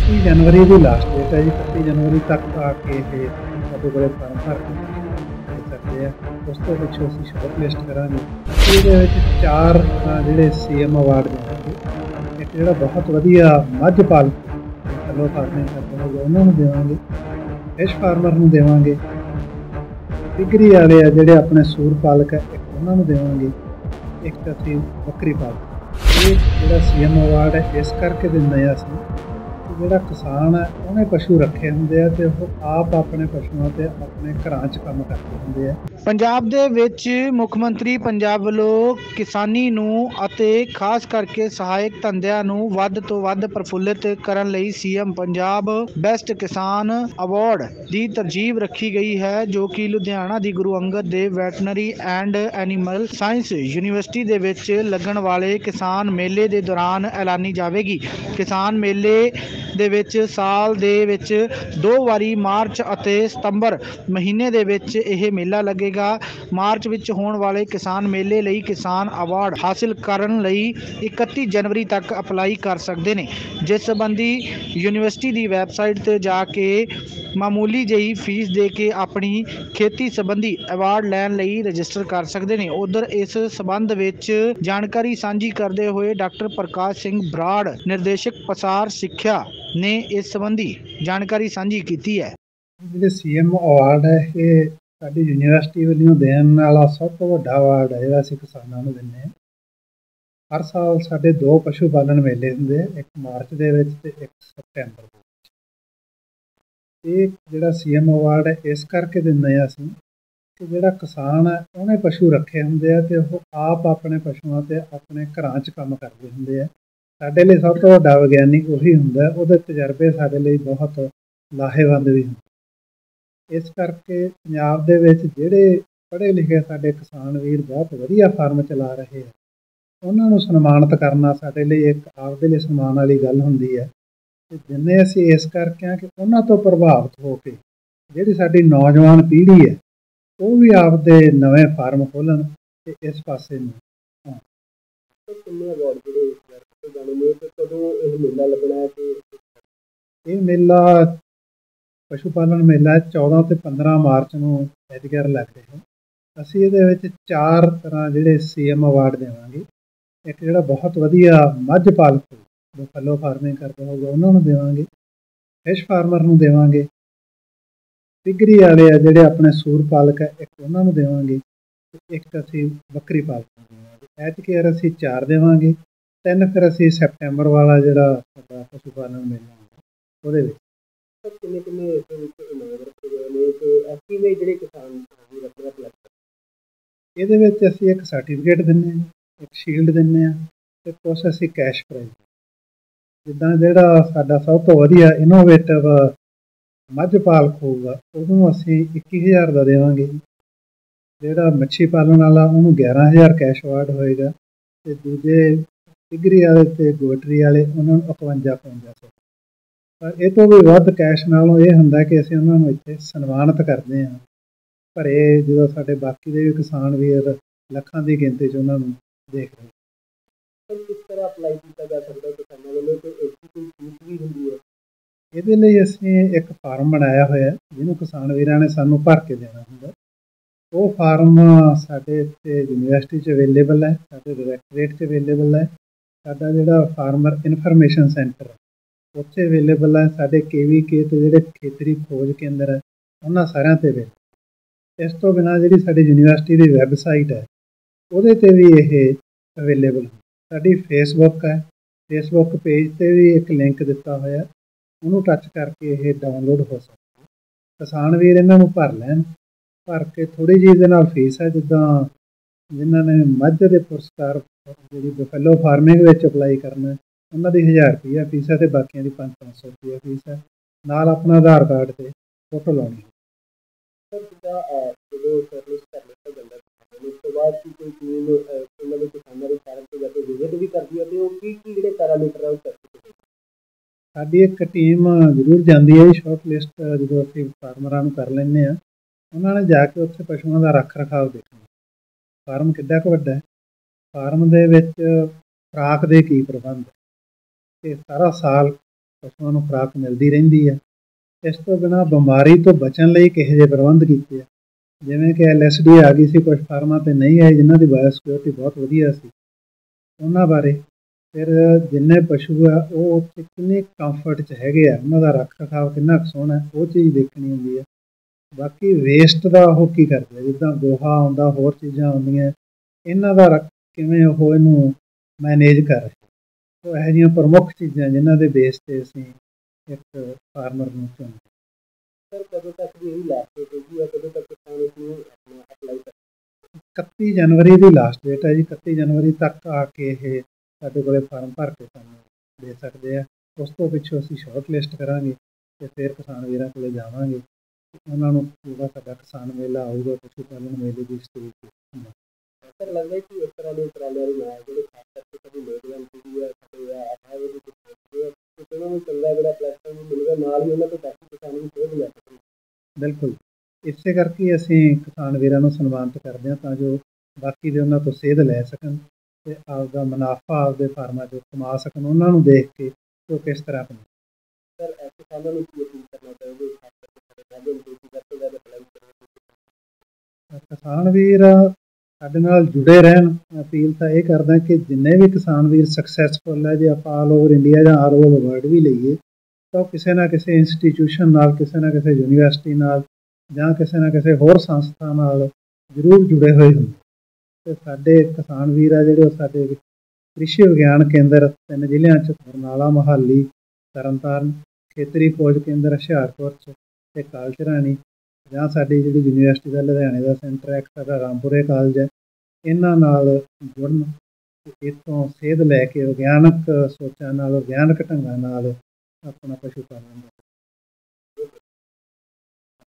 31 जनवरी की last date है जी। 31 जनवरी तक आके ये ਸਾਡੇ ਕੋਲੇ ਫਾਰਮ ਭਰ ਕੇ ਦੇ ਸਕਦੇ ਆ। ਉਸ ਤੋਂ ਪਿੱਛੋਂ ਅਸੀਂ ਸ਼ਾਰਟ ਲਿਸਟ ਕਰਾਂਗੇ। ਅਸੀਂ ਇਹਦੇ ਵਿੱਚ 4 ਜਿਹੜੇ CM ਅਵਾਰਡ ਦੇਵਾਂਗੇ। ਇੱਕ ਜਿਹੜਾ ਬਹੁਤ ਵਧੀਆ ਮੱਝ ਪਾਲਕ ਫੈਲੋ ਫਾਰਮਿੰਗ ਕਰਦੇ ਹੋਗੇ ਉਹਨਾਂ ਨੂੰ ਦੇਵਾਂਗੇ, ਫਿਸ਼ ਫਾਰਮਰ ਨੂੰ ਦੇਵਾਂਗੇ, ਪਿਗਰੀ ਵਾਲੇ ਆ ਜਿਹੜੇ ਆਪਣੇ ਸੂਰ ਪਾਲਕ ਹੈ ਇੱਕ ਉਹਨਾਂ ਨੂੰ ਦੇਵਾਂਗੇ, ਇੱਕ ਅਸੀਂ ਬੱਕਰੀ ਪਾਲਕ। ਇਹ ਜਿਹੜਾ CM ਅਵਾਰਡ ਹੈ ਇਸ ਕਰਕੇ ਦਿੰਦੇ ਆ ਅਸੀਂ, ਜਿਹੜਾ ਕਿਸਾਨ ਹੈ ਉਹਨੇ ਪਸ਼ੂ ਰੱਖੇ ਹੁੰਦੇ ਆ ਤੇ ਉਹ ਆਪ ਆਪਣੇ ਪਸ਼ੂਆਂ ਤੇ ਆਪਣੇ ਘਰਾਂ 'ਚ ਕੰਮ ਕਰਦੇ ਹੁੰਦੇ ਆ। ਪੰਜਾਬ ਦੇ ਵਿੱਚ ਮੁੱਖ ਮੰਤਰੀ ਪੰਜਾਬ ਵੱਲੋਂ ਕਿਸਾਨੀ ਨੂੰ ਅਤੇ ਖਾਸ ਕਰਕੇ ਸਹਾਇਕ ਧੰਦਿਆਂ ਨੂੰ ਵੱਧ ਤੋਂ ਵੱਧ ਪ੍ਰਫੁੱਲਿਤ ਕਰਨ ਲਈ CM ਪੰਜਾਬ ਬੈਸਟ ਕਿਸਾਨ ਅਵਾਰਡ ਦੀ ਤਰਜੀਬ ਰੱਖੀ ਗਈ ਹੈ, ਜੋ ਕਿ ਲੁਧਿਆਣਾ ਦੀ Guru Angad Dev veterinary and animal science university ਦੇ ਵਿੱਚ ਲੱਗਣ ਵਾਲੇ ਕਿਸਾਨ ਮੇਲੇ ਦੇ ਦੌਰਾਨ ਐਲਾਨੀ ਜਾਵੇਗੀ। ਕਿਸਾਨ ਮੇਲੇ ਦੇ ਵਿੱਚ ਸਾਲ ਦੇ ਵਿੱਚ 2 ਵਾਰੀ ਮਾਰਚ ਅਤੇ ਸਤੰਬਰ ਮਹੀਨੇ ਦੇ ਵਿੱਚ ਇਹ ਮੇਲਾ ਲੱਗੇਗਾ। ਮਾਰਚ ਵਿੱਚ ਹੋਣ ਵਾਲੇ ਕਿਸਾਨ ਮੇਲੇ ਲਈ ਕਿਸਾਨ ਅਵਾਰਡ ਹਾਸਿਲ ਕਰਨ ਲਈ 31 ਜਨਵਰੀ ਤੱਕ ਅਪਲਾਈ ਕਰ ਸਕਦੇ ਨੇ, ਜਿਸ ਸੰਬੰਧੀ ਯੂਨੀਵਰਸਿਟੀ ਦੀ ਵੈਬਸਾਈਟ 'ਤੇ ਜਾ ਕੇ ਮਾਮੂਲੀ ਜਿਹੀ ਫੀਸ ਦੇ ਕੇ ਆਪਣੀ ਖੇਤੀ ਸੰਬੰਧੀ ਅਵਾਰਡ ਲੈਣ ਲਈ ਰਜਿਸਟਰ ਕਰ ਸਕਦੇ ਨੇ। ਉਧਰ ਇਸ ਸੰਬੰਧ ਵਿੱਚ ਜਾਣਕਾਰੀ ਸਾਂਝੀ ਕਰਦੇ ਹੋਏ ਡਾਕਟਰ ਪ੍ਰਕਾਸ਼ ਸਿੰਘ ਬਰਾੜ, ਨਿਰਦੇਸ਼ਕ ਪਸਾਰ ਸਿੱਖਿਆ ਨੇ ਇਸ ਸੰਬੰਧੀ ਜਾਣਕਾਰੀ ਸਾਂਝੀ ਕੀਤੀ ਹੈ। ਜਿਹੜੇ CM ਅਵਾਰਡ ਹੈ ਇਹ ਸਾਡੀ ਯੂਨੀਵਰਸਿਟੀ ਵੱਲੋਂ ਦੇਣ ਵਾਲਾ ਸਭ ਤੋਂ ਵੱਡਾ ਅਵਾਰਡ ਹੈ ਜਿਹੜਾ ਅਸੀਂ ਕਿਸਾਨਾਂ ਨੂੰ ਦਿੰਦੇ ਹਾਂ। ਹਰ ਸਾਲ ਸਾਡੇ 2 ਪਸ਼ੂ ਪਾਲਣ ਮੇਲੇ ਹੁੰਦੇ ਆ, ਇੱਕ ਮਾਰਚ ਦੇ ਵਿੱਚ ਤੇ ਇੱਕ ਸਤੰਬਰ ਦੇ ਵਿੱਚ। ਇਹ ਜਿਹੜਾ CM ਅਵਾਰਡ ਹੈ ਇਸ ਕਰਕੇ ਦਿੰਦੇ ਹਾਂ ਅਸੀਂ ਕਿ ਜਿਹੜਾ ਕਿਸਾਨ ਹੈ ਉਹਨੇ ਪਸ਼ੂ ਰੱਖੇ ਹੁੰਦੇ ਆ ਤੇ ਉਹ ਆਪ ਆਪਣੇ ਪਸ਼ੂਆਂ ਤੇ ਆਪਣੇ ਘਰਾਂ 'ਚ ਕੰਮ ਕਰਦੇ ਹੁੰਦੇ ਆ। ਸਾਡੇ ਲਈ ਸਭ ਤੋਂ ਵੱਡਾ ਵਿਗਿਆਨੀ ਉਹੀ ਹੁੰਦਾ, ਉਹਦੇ ਤਜਰਬੇ ਸਾਡੇ ਲਈ ਬਹੁਤ ਲਾਹੇਵੰਦ ਵੀ ਹੁੰਦੇ। ਇਸ ਕਰਕੇ ਪੰਜਾਬ ਦੇ ਵਿੱਚ ਜਿਹੜੇ ਪੜ੍ਹੇ ਲਿਖੇ ਸਾਡੇ ਕਿਸਾਨ ਵੀਰ ਬਹੁਤ ਵਧੀਆ ਫਾਰਮ ਚਲਾ ਰਹੇ ਆ, ਉਹਨਾਂ ਨੂੰ ਸਨਮਾਨਿਤ ਕਰਨਾ ਸਾਡੇ ਲਈ ਇੱਕ ਆਪਦੇ ਲਈ ਸਨਮਾਨ ਵਾਲੀ ਗੱਲ ਹੁੰਦੀ ਹੈ। ਅਤੇ ਜਿੰਨੇ ਅਸੀਂ ਇਸ ਕਰਕੇ ਆ ਕਿ ਉਹਨਾਂ ਤੋਂ ਪ੍ਰਭਾਵਿਤ ਹੋ ਕੇ ਜਿਹੜੀ ਸਾਡੀ ਨੌਜਵਾਨ ਪੀੜ੍ਹੀ ਹੈ ਉਹ ਵੀ ਆਪਦੇ ਨਵੇਂ ਫਾਰਮ ਖੋਲ੍ਹਣ ਅਤੇ ਇਸ ਪਾਸੇ ਨੂੰ ਆਉਣ। ਕਿੰਨੇ ਅਵਾਰਡ ਜਿਹੜੇ ਕਦੋਂ ਇਹ ਮੇਲਾ ਲੱਗਣਾ ਹੈ? ਇਹ ਮੇਲਾ ਪਸ਼ੂ ਪਾਲਣ ਮੇਲਾ 14 ਅਤੇ 15 ਮਾਰਚ ਨੂੰ ਐਤਵਾਰ ਲੱਗ ਰਿਹਾ। ਅਸੀਂ ਇਹਦੇ ਵਿੱਚ 4 ਤਰ੍ਹਾਂ ਜਿਹੜੇ CM ਅਵਾਰਡ ਦੇਵਾਂਗੇ। ਇੱਕ ਜਿਹੜਾ ਬਹੁਤ ਵਧੀਆ ਮੱਝ ਪਾਲਕ ਜੋ ਫੈਲੋ ਫਾਰਮਿੰਗ ਕਰਦੇ ਹੋਊਗਾ ਉਹਨਾਂ ਨੂੰ ਦੇਵਾਂਗੇ, ਫਿਸ਼ ਫਾਰਮਰ ਨੂੰ ਦੇਵਾਂਗੇ, ਪਿਗਰੀ ਵਾਲੇ ਆ ਜਿਹੜੇ ਆਪਣੇ ਸੂਰ ਪਾਲਕ ਹੈ ਇੱਕ ਉਹਨਾਂ ਨੂੰ ਦੇਵਾਂਗੇ, ਇੱਕ ਅਸੀਂ ਬੱਕਰੀ ਪਾਲਕ ਨੂੰ ਦੇਵਾਂਗੇ। ਐਤਵਾਰ ਅਸੀਂ 4 ਦੇਵਾਂਗੇ, 3 ਫਿਰ ਅਸੀਂ ਸੈਪਟੈਂਬਰ ਵਾਲਾ ਜਿਹੜਾ ਸਾਡਾ ਪਸ਼ੂ ਪਾਲਣ ਮੇਲਾ ਹੁੰਦਾ ਉਹਦੇ ਵਿੱਚ। ਕਿੰਨੇ ਜਿਹੜੇ ਕਿਸਾਨ ਇਹਦੇ ਵਿੱਚ ਅਸੀਂ ਇੱਕ ਸਰਟੀਫਿਕੇਟ ਦਿੰਦੇ ਹਾਂ, ਇੱਕ ਸ਼ੀਲਡ ਦਿੰਦੇ ਹਾਂ ਅਤੇ ਕੁਛ ਅਸੀਂ ਕੈਸ਼ ਪ੍ਰਾਈਜ਼। ਜਿੱਦਾਂ ਜਿਹੜਾ ਸਾਡਾ ਸਭ ਤੋਂ ਵਧੀਆ ਇਨੋਵੇਟਿਵ ਮੱਝ ਪਾਲਕ ਹੋਊਗਾ ਉਹਨੂੰ ਅਸੀਂ 21,000 ਦਾ ਦੇਵਾਂਗੇ। ਜਿਹੜਾ ਮੱਛੀ ਪਾਲਣ ਵਾਲਾ ਉਹਨੂੰ 11,000 ਕੈਸ਼ ਅਵਾਰਡ ਹੋਏਗਾ ਅਤੇ ਦੂਜੇ ਪਿਗਰੀ ਵਾਲੇ ਅਤੇ ਗੋਟਰੀ ਵਾਲੇ ਉਹਨਾਂ ਨੂੰ 51,000। ਪਰ ਇਹ ਤੋਂ ਵੀ ਵੱਧ ਕੈਸ਼ ਨਾਲੋਂ ਇਹ ਹੁੰਦਾ ਕਿ ਅਸੀਂ ਉਹਨਾਂ ਨੂੰ ਇੱਥੇ ਸਨਮਾਨਿਤ ਕਰਦੇ ਹਾਂ। ਪਰ ਇਹ ਜਦੋਂ ਸਾਡੇ ਬਾਕੀ ਦੇ ਵੀ ਕਿਸਾਨ ਵੀਰ ਲੱਖਾਂ ਦੀ ਗਿਣਤੀ 'ਚ ਉਹਨਾਂ ਨੂੰ ਦੇਖ ਰਹੇ। ਕਿਸ ਤਰ੍ਹਾਂ ਅਪਲਾਈ ਕੀਤਾ ਜਾ ਸਕਦਾ ਕਿਸਾਨਾਂ ਵੱਲੋਂ, ਕੋਈ ਫੀਸ ਵੀ ਹੁੰਦੀ ਹੈ? ਇਹਦੇ ਲਈ ਅਸੀਂ ਇੱਕ ਫਾਰਮ ਬਣਾਇਆ ਹੋਇਆ ਜਿਹਨੂੰ ਕਿਸਾਨ ਵੀਰਾਂ ਨੇ ਸਾਨੂੰ ਭਰ ਕੇ ਦੇਣਾ ਹੁੰਦਾ। ਉਹ ਫਾਰਮ ਸਾਡੇ ਇੱਥੇ ਯੂਨੀਵਰਸਿਟੀ 'ਚ ਅਵੇਲੇਬਲ ਹੈ, ਸਾਡੇ ਡਾਇਰੈਕਟਰੇਟ 'ਚ ਅਵੇਲੇਬਲ ਹੈ, ਸਾਡਾ ਜਿਹੜਾ ਫਾਰਮਰ ਇਨਫੋਰਮੇਸ਼ਨ ਸੈਂਟਰ ਉੱਥੇ ਅਵੇਲੇਬਲ ਹੈ, ਸਾਡੇ KVK ਅਤੇ ਜਿਹੜੇ ਖੇਤਰੀ ਖੋਜ ਕੇਂਦਰ ਹੈ ਉਹਨਾਂ ਸਾਰਿਆਂ 'ਤੇ ਅਵੇਲੇਬਲ। ਇਸ ਤੋਂ ਬਿਨਾਂ ਜਿਹੜੀ ਸਾਡੀ ਯੂਨੀਵਰਸਿਟੀ ਦੀ ਵੈੱਬਸਾਈਟ ਹੈ ਉਹਦੇ 'ਤੇ ਵੀ ਇਹ ਅਵੇਲੇਬਲ। ਸਾਡੀ ਫੇਸਬੁੱਕ ਹੈ, ਫੇਸਬੁੱਕ ਪੇਜ 'ਤੇ ਵੀ ਇੱਕ ਲਿੰਕ ਦਿੱਤਾ ਹੋਇਆ, ਉਹਨੂੰ ਟੱਚ ਕਰਕੇ ਇਹ ਡਾਊਨਲੋਡ ਹੋ ਸਕਦਾ। ਕਿਸਾਨ ਵੀਰ ਇਹਨਾਂ ਨੂੰ ਭਰ ਲੈਣ, ਭਰ ਕੇ ਥੋੜ੍ਹੀ ਜਿਹੀ ਇਹਦੇ ਨਾਲ ਫੀਸ ਹੈ। ਜਿੱਦਾਂ ਜਿਨ੍ਹਾਂ ਨੇ ਮੱਝ ਦੇ ਪੁਰਸਕਾਰ ਜਿਹੜੀ ਬਫੈਲੋ ਫਾਰਮਿੰਗ ਵਿੱਚ ਅਪਲਾਈ ਕਰਨਾ ਉਹਨਾਂ ਦੀ 1000 ਰੁਪਈਆ ਫੀਸ ਹੈ ਅਤੇ ਬਾਕੀਆਂ ਦੀ 500 ਰੁਪਈਆ ਫੀਸ ਹੈ। ਨਾਲ ਆਪਣਾ ਆਧਾਰ ਕਾਰਡ 'ਤੇ ਫੋਟੋ ਲਾਉਣੀ। ਸਰ ਜਿੱਦਾਂ ਜਦੋਂ ਸ਼ਾਰਟਲਿਸਟ ਕਰ ਲਿੱਤਾ ਜਾਂਦਾ ਉਸ ਤੋਂ ਬਾਅਦ ਕੋਈ ਟੀਮ ਉਹਨਾਂ ਦੇ ਕਿਸਾਨਾਂ ਦੇ ਫਾਰਮ 'ਤੇ ਜਾ ਕੇ ਵਿਜ਼ਿਟ ਵੀ ਕਰਦੀ ਹੈ ਅਤੇ ਉਹ ਕੀ ਜਿਹੜੇ ਪੈਰਾਮੀਟਰ ਹੈ ਉਹ ਕਰਦੇ? ਸਾਡੀ ਇੱਕ ਟੀਮ ਜ਼ਰੂਰ ਜਾਂਦੀ ਹੈ। ਸ਼ਾਰਟ ਲਿਸਟ ਜਦੋਂ ਅਸੀਂ ਫਾਰਮਰਾਂ ਨੂੰ ਕਰ ਲੈਂਦੇ ਹਾਂ, ਉਹਨਾਂ ਨੇ ਜਾ ਕੇ ਉੱਥੇ ਪਸ਼ੂਆਂ ਦਾ ਰੱਖ ਰਖਾਵ ਦੇਖਣਾ, ਫਾਰਮ ਕਿੱਡਾ ਕੁ ਵੱਡਾ ਹੈ, ਫਾਰਮ ਦੇ ਵਿੱਚ ਖੁਰਾਕ ਦੇ ਕੀ ਪ੍ਰਬੰਧ, ਅਤੇ ਸਾਰਾ ਸਾਲ ਪਸ਼ੂਆਂ ਨੂੰ ਖੁਰਾਕ ਮਿਲਦੀ ਰਹਿੰਦੀ ਹੈ। ਇਸ ਤੋਂ ਬਿਨਾਂ ਬਿਮਾਰੀ ਤੋਂ ਬਚਣ ਲਈ ਕਿਹੋ ਜਿਹੇ ਪ੍ਰਬੰਧ ਕੀਤੇ ਆ, ਜਿਵੇਂ ਕਿ LSD ਆ ਗਈ ਸੀ, ਕੁਛ ਫਾਰਮਾਂ 'ਤੇ ਨਹੀਂ ਆਈ ਜਿਨ੍ਹਾਂ ਦੀ ਬਾਇਓਸਿਕਿਉਰਿਟੀ ਬਹੁਤ ਵਧੀਆ ਸੀ, ਉਹਨਾਂ ਬਾਰੇ। ਫਿਰ ਜਿੰਨੇ ਪਸ਼ੂ ਆ ਉਹ ਉੱਥੇ ਕਿੰਨੇ ਕੰਫਰਟ 'ਚ ਹੈਗੇ ਆ, ਉਹਨਾਂ ਦਾ ਰੱਖ ਰਖਾਵ ਕਿੰਨਾ ਕੁ ਸੋਹਣਾ, ਉਹ ਚੀਜ਼ ਦੇਖਣੀ ਹੁੰਦੀ ਹੈ। ਬਾਕੀ ਵੇਸਟ ਦਾ ਉਹ ਕੀ ਕਰਦੇ, ਜਿੱਦਾਂ ਗੋਹਾ ਆਉਂਦਾ, ਹੋਰ ਚੀਜ਼ਾਂ ਆਉਂਦੀਆਂ, ਇਹਨਾਂ ਦਾ ਕਿਵੇਂ ਉਹ ਇਹਨੂੰ ਮੈਨੇਜ ਕਰ ਰਹੇ। ਉਹ ਇਹੋ ਜਿਹੀਆਂ ਪ੍ਰਮੁੱਖ ਚੀਜ਼ਾਂ ਜਿਨ੍ਹਾਂ ਦੇ ਬੇਸ 'ਤੇ ਅਸੀਂ ਇੱਕ ਫਾਰਮਰ ਨੂੰ ਚੁਣਦੇ। ਸਰ ਕਦੋਂ ਤੱਕ ਦੀ ਇਹਦੀ ਲਾਸਟ ਡੇਟ ਹੋਊਗੀ ਜਾਂ ਕਦੋਂ ਤੱਕ ਕਿਸਾਨ ਇਸ ਨੂੰ ਆਪਣਾ ਅਪਲਾਈ ਕਰ 31 ਜਨਵਰੀ ਦੀ ਲਾਸਟ ਡੇਟ ਹੈ ਜੀ। 31 ਜਨਵਰੀ ਤੱਕ ਆ ਕੇ ਇਹ ਸਾਡੇ ਕੋਲ ਫਾਰਮ ਭਰ ਕੇ ਸਾਨੂੰ ਦੇ ਸਕਦੇ ਆ। ਉਸ ਤੋਂ ਪਿੱਛੋਂ ਅਸੀਂ ਸ਼ਾਰਟ ਲਿਸਟ ਕਰਾਂਗੇ ਅਤੇ ਫਿਰ ਕਿਸਾਨ ਵੀਰਾਂ ਕੋਲ ਜਾਵਾਂਗੇ, ਉਹਨਾਂ ਨੂੰ ਪੂਰਾ ਸਾਡਾ ਕਿਸਾਨ ਮੇਲਾ ਆਊਗਾ, ਪਸ਼ੂ ਪਾਲਣ ਮੇਲੇ ਦੀ ਸਟੇਜ 'ਤੇ। ਸਰ ਲੱਗਦਾ ਕਿ ਇਸ ਤਰ੍ਹਾਂ ਦੇ ਉਪਰਾਲਿਆਂ ਦੇ ਨਾਲ ਜਿਹੜੇ ਖਾਸ ਕਰਕੇ ਸਾਡੀ ਨੌਜਵਾਨ ਪੀੜ੍ਹੀ ਹੈ, ਸਾਡੇ ਆਉਣ ਵਾਲੀ ਉਹਨਾਂ ਨੂੰ ਚੰਗਾ ਜਿਹੜਾ ਪਲੈਟਫਾਰਮ ਮਿਲੇਗਾ, ਨਾਲ ਹੀ ਉਹਨਾਂ ਤੋਂ ਬਾਕੀ ਕਿਸਾਨ ਵੀ ਸੇਧ ਲੈ ਸਕਣ। ਬਿਲਕੁਲ, ਇਸੇ ਕਰਕੇ ਅਸੀਂ ਕਿਸਾਨ ਵੀਰਾਂ ਨੂੰ ਸਨਮਾਨਿਤ ਕਰਦੇ ਹਾਂ, ਤਾਂ ਜੋ ਬਾਕੀ ਦੇ ਉਹਨਾਂ ਤੋਂ ਸੇਧ ਲੈ ਸਕਣ ਅਤੇ ਆਪਦਾ ਮੁਨਾਫਾ ਆਪਦੇ ਫਾਰਮਾਂ 'ਚ ਕਮਾ ਸਕਣ, ਉਹਨਾਂ ਨੂੰ ਦੇਖ ਕੇ ਉਹ ਕਿਸ ਤਰ੍ਹਾਂ ਕਮਾ। ਸਰ ਕਿਸਾਨਾਂ ਨੂੰ ਕੀ ਅਪੀਲ ਕਰਨਾ ਚਾਹੋਗੇ, ਖਾਸ ਕਰਕੇ ਸਾਡੇ ਮਾਧਿਅਮ ਤੋਂ ਵੱਧ ਤੋਂ ਵੱਧ ਅਪਲਾਈ ਕਰਨਾ? ਕਿਸਾਨ ਵੀਰ ਸਾਡੇ ਨਾਲ ਜੁੜੇ ਰਹਿਣ। ਅਪੀਲ ਤਾਂ ਇਹ ਕਰਦਾ ਕਿ ਜਿੰਨੇ ਵੀ ਕਿਸਾਨ ਵੀਰ ਸਕਸੈਸਫੁੱਲ ਹੈ, ਜੇ ਆਪਾਂ ਆਲ ਓਵਰ ਇੰਡੀਆ ਜਾਂ ਆਲ ਓਵਰ ਵਰਲਡ ਵੀ ਲਈਏ, ਤਾਂ ਉਹ ਕਿਸੇ ਨਾ ਕਿਸੇ ਇੰਸਟੀਟਿਊਸ਼ਨ ਨਾਲ, ਕਿਸੇ ਨਾ ਕਿਸੇ ਯੂਨੀਵਰਸਿਟੀ ਨਾਲ ਜਾਂ ਕਿਸੇ ਨਾ ਕਿਸੇ ਹੋਰ ਸੰਸਥਾ ਨਾਲ ਜ਼ਰੂਰ ਜੁੜੇ ਹੋਏ ਹੁੰਦੇ। ਅਤੇ ਸਾਡੇ ਕਿਸਾਨ ਵੀਰ ਆ ਜਿਹੜੇ, ਉਹ ਸਾਡੇ ਕ੍ਰਿਸ਼ੀ ਵਿਗਿਆਨ ਕੇਂਦਰ 3 ਜ਼ਿਲ੍ਹਿਆਂ 'ਚ ਬਰਨਾਲਾ, ਮੋਹਾਲੀ, ਤਰਨਤਾਰਨ, ਖੇਤਰੀ ਖੋਜ ਕੇਂਦਰ ਹੁਸ਼ਿਆਰਪੁਰ 'ਚ ਅਤੇ ਕਾਲਜ ਰਾਣੀ, ਜਾਂ ਸਾਡੀ ਜਿਹੜੀ ਯੂਨੀਵਰਸਿਟੀ ਦਾ ਲੁਧਿਆਣੇ ਦਾ ਸੈਂਟਰ ਹੈ, ਇੱਕ ਸਾਡਾ ਰਾਮਪੁਰੇ ਕਾਲਜ ਹੈ, ਇਹਨਾਂ ਨਾਲ ਜੁੜਨ, ਇੱਥੋਂ ਸੇਧ ਲੈ ਕੇ ਵਿਗਿਆਨਕ ਸੋਚਾਂ ਨਾਲ, ਵਿਗਿਆਨਕ ਢੰਗਾਂ ਨਾਲ ਆਪਣਾ ਪਸ਼ੂ ਪਾਲਣ ਦਾ